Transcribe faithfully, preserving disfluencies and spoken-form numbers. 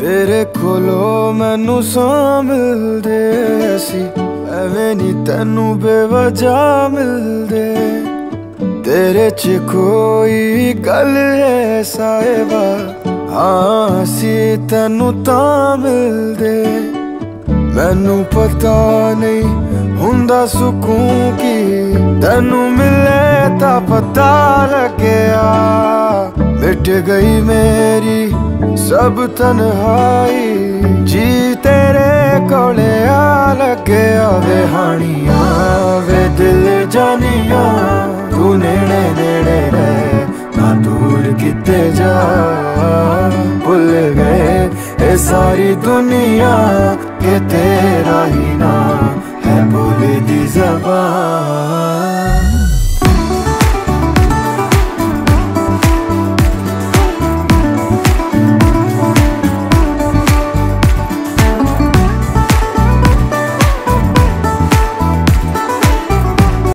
तेरे कोलो मैनू सौ मिलदे सी, एवें नी तैनू बेवजह मिलदे। तेरे च कोई गल है साहिबा, हाँ सी तैनू तां मिलदे। मैनू पता नहीं हुंदा सुकून की, तैनू मिले तां पता लग्या। मिट गई मेरी सब तन्हाई, जी तेरे कोले आ लगे। वे हानिया वे दिल जानिया, तू नेड़े नेड़े रहे ना दूर किते जा। भुल गए ये सारी दुनिया के तेरा ही ना है बोले दी ज़बान।